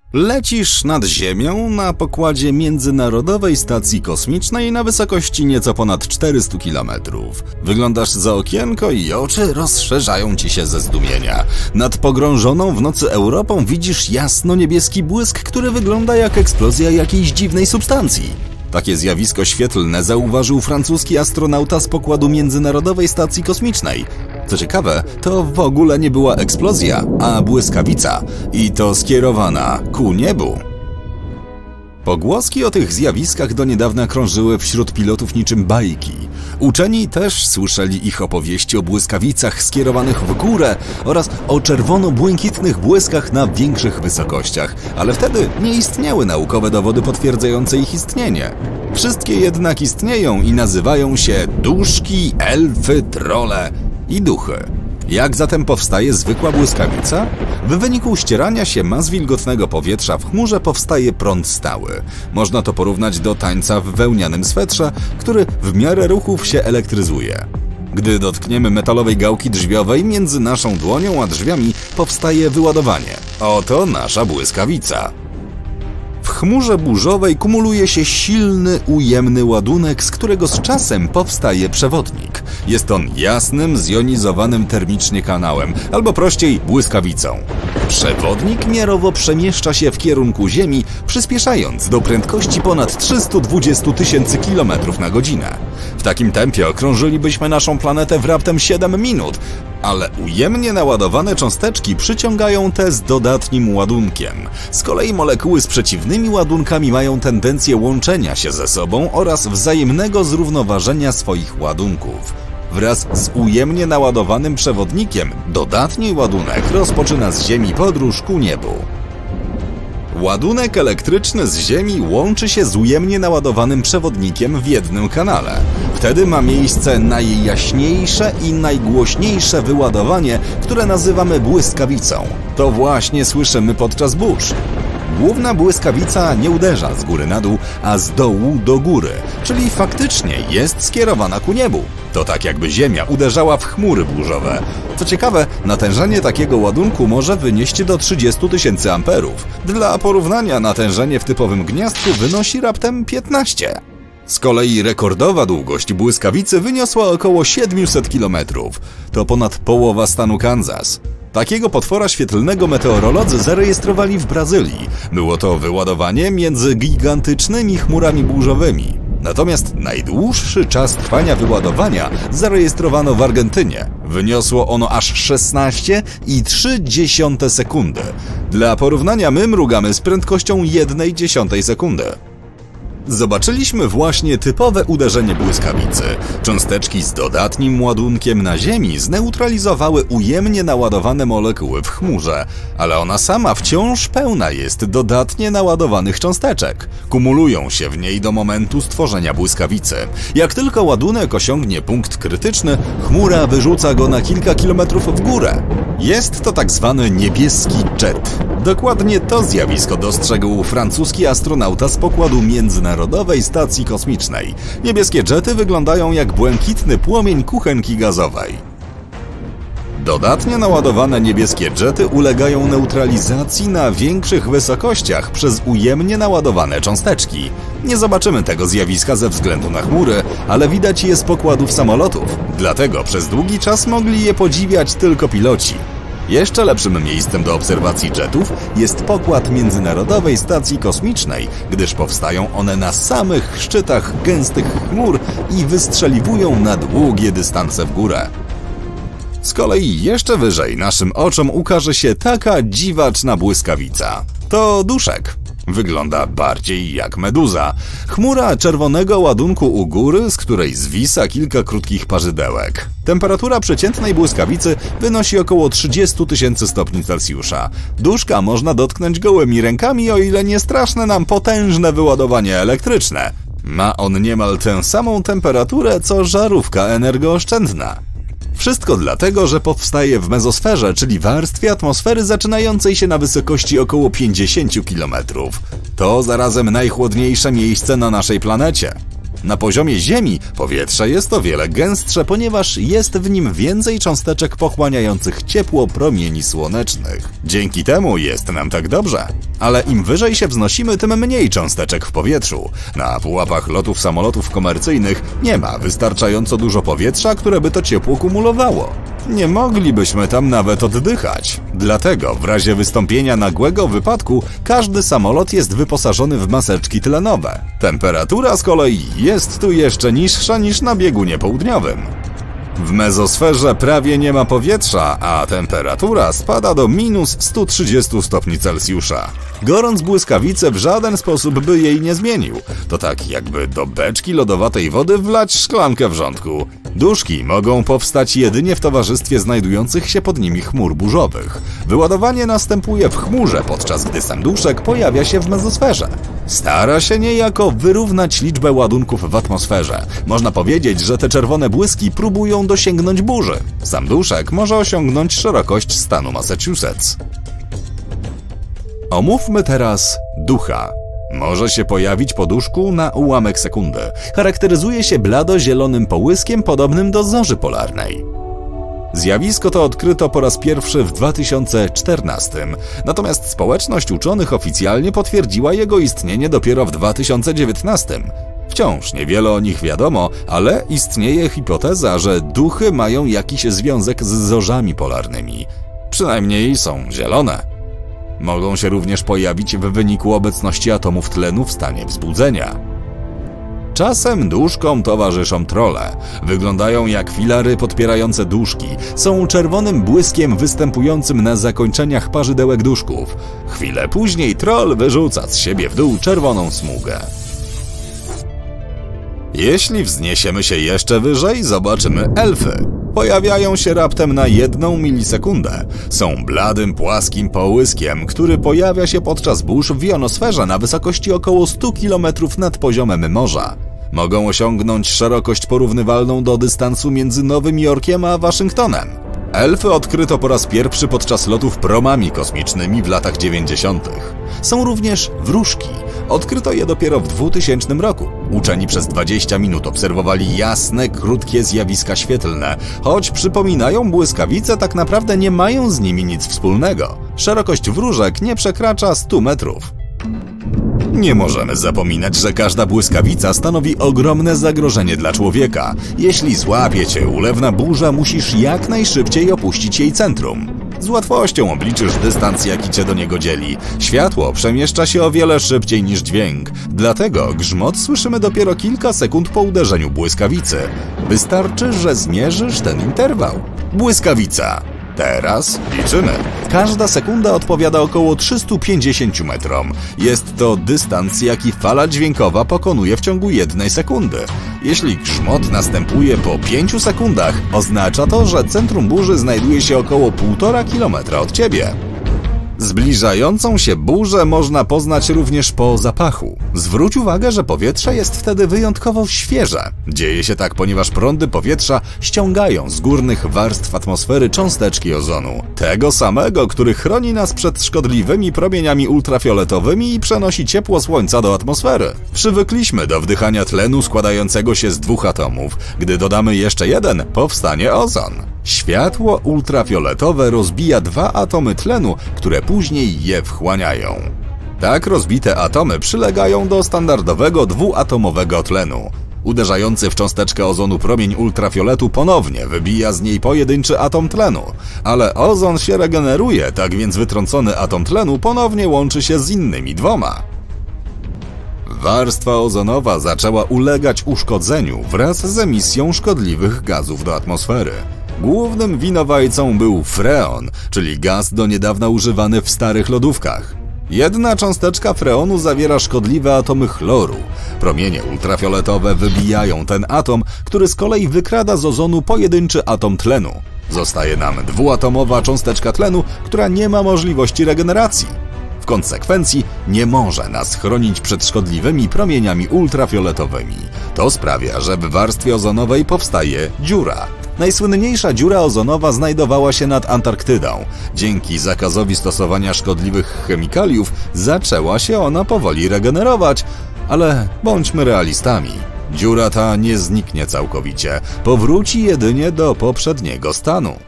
Lecisz nad Ziemią na pokładzie Międzynarodowej Stacji Kosmicznej na wysokości nieco ponad 400 km. Wyglądasz za okienko i oczy rozszerzają ci się ze zdumienia. Nad pogrążoną w nocy Europą widzisz jasno-niebieski błysk, który wygląda jak eksplozja jakiejś dziwnej substancji. Takie zjawisko świetlne zauważył francuski astronauta z pokładu Międzynarodowej Stacji Kosmicznej. Co ciekawe, to w ogóle nie była eksplozja, a błyskawica. I to skierowana ku niebu. Pogłoski o tych zjawiskach do niedawna krążyły wśród pilotów niczym bajki. Uczeni też słyszeli ich opowieści o błyskawicach skierowanych w górę oraz o czerwono-błękitnych błyskach na większych wysokościach, ale wtedy nie istniały naukowe dowody potwierdzające ich istnienie. Wszystkie jednak istnieją i nazywają się duszki, elfy, trolle i duchy. Jak zatem powstaje zwykła błyskawica? W wyniku ścierania się mas wilgotnego powietrza w chmurze powstaje prąd stały. Można to porównać do tańca w wełnianym swetrze, który w miarę ruchów się elektryzuje. Gdy dotkniemy metalowej gałki drzwiowej, między naszą dłonią a drzwiami powstaje wyładowanie. Oto nasza błyskawica. W chmurze burzowej kumuluje się silny, ujemny ładunek, z którego z czasem powstaje przewodnik. Jest on jasnym, zjonizowanym termicznie kanałem, albo prościej błyskawicą. Przewodnik miarowo przemieszcza się w kierunku Ziemi, przyspieszając do prędkości ponad 320 000 km na godzinę. W takim tempie okrążylibyśmy naszą planetę w raptem 7 minut, ale ujemnie naładowane cząsteczki przyciągają te z dodatnim ładunkiem. Z kolei molekuły z przeciwnymi ładunkami mają tendencję łączenia się ze sobą oraz wzajemnego zrównoważenia swoich ładunków. Wraz z ujemnie naładowanym przewodnikiem dodatni ładunek rozpoczyna z Ziemi podróż ku niebu. Ładunek elektryczny z Ziemi łączy się z ujemnie naładowanym przewodnikiem w jednym kanale. Wtedy ma miejsce najjaśniejsze i najgłośniejsze wyładowanie, które nazywamy błyskawicą. To właśnie słyszymy podczas burz. Główna błyskawica nie uderza z góry na dół, a z dołu do góry, czyli faktycznie jest skierowana ku niebu. To tak jakby Ziemia uderzała w chmury burzowe. Co ciekawe, natężenie takiego ładunku może wynieść do 30 000 amperów. Dla porównania natężenie w typowym gniazdku wynosi raptem 15. Z kolei rekordowa długość błyskawicy wyniosła około 700 km. To ponad połowa stanu Kansas. Takiego potwora świetlnego meteorolodzy zarejestrowali w Brazylii. Było to wyładowanie między gigantycznymi chmurami burzowymi. Natomiast najdłuższy czas trwania wyładowania zarejestrowano w Argentynie. Wyniosło ono aż 16,3 sekundy. Dla porównania my mrugamy z prędkością 1/10 sekundy. Zobaczyliśmy właśnie typowe uderzenie błyskawicy. Cząsteczki z dodatnim ładunkiem na Ziemi zneutralizowały ujemnie naładowane molekuły w chmurze, ale ona sama wciąż pełna jest dodatnie naładowanych cząsteczek. Kumulują się w niej do momentu stworzenia błyskawicy. Jak tylko ładunek osiągnie punkt krytyczny, chmura wyrzuca go na kilka kilometrów w górę. Jest to tak zwany niebieski jet. Dokładnie to zjawisko dostrzegł francuski astronauta z pokładu Międzynarodowej Stacji Kosmicznej. Niebieskie jety wyglądają jak błękitny płomień kuchenki gazowej. Dodatnie naładowane niebieskie jety ulegają neutralizacji na większych wysokościach przez ujemnie naładowane cząsteczki. Nie zobaczymy tego zjawiska ze względu na chmury, ale widać je z pokładów samolotów. Dlatego przez długi czas mogli je podziwiać tylko piloci. Jeszcze lepszym miejscem do obserwacji jetów jest pokład Międzynarodowej Stacji Kosmicznej, gdyż powstają one na samych szczytach gęstych chmur i wystrzeliwują na długie dystanse w górę. Z kolei jeszcze wyżej naszym oczom ukaże się taka dziwaczna błyskawica. To duszek. Wygląda bardziej jak meduza. Chmura czerwonego ładunku u góry, z której zwisa kilka krótkich parzydełek. Temperatura przeciętnej błyskawicy wynosi około 30 000 stopni Celsjusza. Duszka można dotknąć gołymi rękami, o ile nie straszne nam potężne wyładowanie elektryczne. Ma on niemal tę samą temperaturę, co żarówka energooszczędna. Wszystko dlatego, że powstaje w mezosferze, czyli warstwie atmosfery zaczynającej się na wysokości około 50 km. To zarazem najchłodniejsze miejsce na naszej planecie. Na poziomie Ziemi powietrze jest o wiele gęstsze, ponieważ jest w nim więcej cząsteczek pochłaniających ciepło promieni słonecznych. Dzięki temu jest nam tak dobrze. Ale im wyżej się wznosimy, tym mniej cząsteczek w powietrzu. Na pułapach lotów samolotów komercyjnych nie ma wystarczająco dużo powietrza, które by to ciepło kumulowało. Nie moglibyśmy tam nawet oddychać. Dlatego w razie wystąpienia nagłego wypadku każdy samolot jest wyposażony w maseczki tlenowe. Temperatura z kolei jest tu jeszcze niższa niż na biegunie południowym. W mezosferze prawie nie ma powietrza, a temperatura spada do minus 130 stopni Celsjusza. Gorąc błyskawice w żaden sposób by jej nie zmienił. To tak jakby do beczki lodowatej wody wlać szklankę wrzątku. Duszki mogą powstać jedynie w towarzystwie znajdujących się pod nimi chmur burzowych. Wyładowanie następuje w chmurze, podczas gdy sam duszek pojawia się w mezosferze. Stara się niejako wyrównać liczbę ładunków w atmosferze. Można powiedzieć, że te czerwone błyski próbują dosięgnąć burzy. Sam duszek może osiągnąć szerokość stanu Massachusetts. Omówmy teraz ducha. Może się pojawić po duszku na ułamek sekundy. Charakteryzuje się blado-zielonym połyskiem podobnym do zorzy polarnej. Zjawisko to odkryto po raz pierwszy w 2014, natomiast społeczność uczonych oficjalnie potwierdziła jego istnienie dopiero w 2019. Wciąż niewiele o nich wiadomo, ale istnieje hipoteza, że duchy mają jakiś związek z zorzami polarnymi. Przynajmniej są zielone. Mogą się również pojawić w wyniku obecności atomów tlenu w stanie wzbudzenia. Czasem duszkom towarzyszą trolle. Wyglądają jak filary podpierające duszki. Są czerwonym błyskiem występującym na zakończeniach parzydełek duszków. Chwilę później troll wyrzuca z siebie w dół czerwoną smugę. Jeśli wzniesiemy się jeszcze wyżej, zobaczymy elfy. Pojawiają się raptem na 1 milisekundę. Są bladym, płaskim połyskiem, który pojawia się podczas burz w jonosferze na wysokości około 100 km nad poziomem morza. Mogą osiągnąć szerokość porównywalną do dystansu między Nowym Jorkiem a Waszyngtonem. Elfy odkryto po raz pierwszy podczas lotów promami kosmicznymi w latach 90. Są również wróżki. Odkryto je dopiero w 2000 roku. Uczeni przez 20 minut obserwowali jasne, krótkie zjawiska świetlne. Choć przypominają błyskawice, tak naprawdę nie mają z nimi nic wspólnego. Szerokość wróżek nie przekracza 100 metrów. Nie możemy zapominać, że każda błyskawica stanowi ogromne zagrożenie dla człowieka. Jeśli złapie cię ulewna burza, musisz jak najszybciej opuścić jej centrum. Z łatwością obliczysz dystans, jaki cię do niego dzieli. Światło przemieszcza się o wiele szybciej niż dźwięk. Dlatego grzmot słyszymy dopiero kilka sekund po uderzeniu błyskawicy. Wystarczy, że zmierzysz ten interwał. Błyskawica. Teraz liczymy. Każda sekunda odpowiada około 350 metrom. Jest to dystans, jaki fala dźwiękowa pokonuje w ciągu 1 sekundy. Jeśli grzmot następuje po 5 sekundach, oznacza to, że centrum burzy znajduje się około 1,5 kilometra od ciebie. Zbliżającą się burzę można poznać również po zapachu. Zwróć uwagę, że powietrze jest wtedy wyjątkowo świeże. Dzieje się tak, ponieważ prądy powietrza ściągają z górnych warstw atmosfery cząsteczki ozonu. Tego samego, który chroni nas przed szkodliwymi promieniami ultrafioletowymi i przenosi ciepło słońca do atmosfery. Przywykliśmy do wdychania tlenu składającego się z 2 atomów. Gdy dodamy jeszcze jeden, powstanie ozon. Światło ultrafioletowe rozbija 2 atomy tlenu, które później je wchłaniają. Tak rozbite atomy przylegają do standardowego dwuatomowego tlenu. Uderzający w cząsteczkę ozonu promień ultrafioletu ponownie wybija z niej pojedynczy atom tlenu. Ale ozon się regeneruje, tak więc wytrącony atom tlenu ponownie łączy się z innymi 2. Warstwa ozonowa zaczęła ulegać uszkodzeniu wraz z emisją szkodliwych gazów do atmosfery. Głównym winowajcą był freon, czyli gaz do niedawna używany w starych lodówkach. Jedna cząsteczka freonu zawiera szkodliwe atomy chloru. Promienie ultrafioletowe wybijają ten atom, który z kolei wykrada z ozonu pojedynczy atom tlenu. Zostaje nam dwuatomowa cząsteczka tlenu, która nie ma możliwości regeneracji. W konsekwencji nie może nas chronić przed szkodliwymi promieniami ultrafioletowymi. To sprawia, że w warstwie ozonowej powstaje dziura. Najsłynniejsza dziura ozonowa znajdowała się nad Antarktydą. Dzięki zakazowi stosowania szkodliwych chemikaliów zaczęła się ona powoli regenerować, ale bądźmy realistami. Dziura ta nie zniknie całkowicie, powróci jedynie do poprzedniego stanu.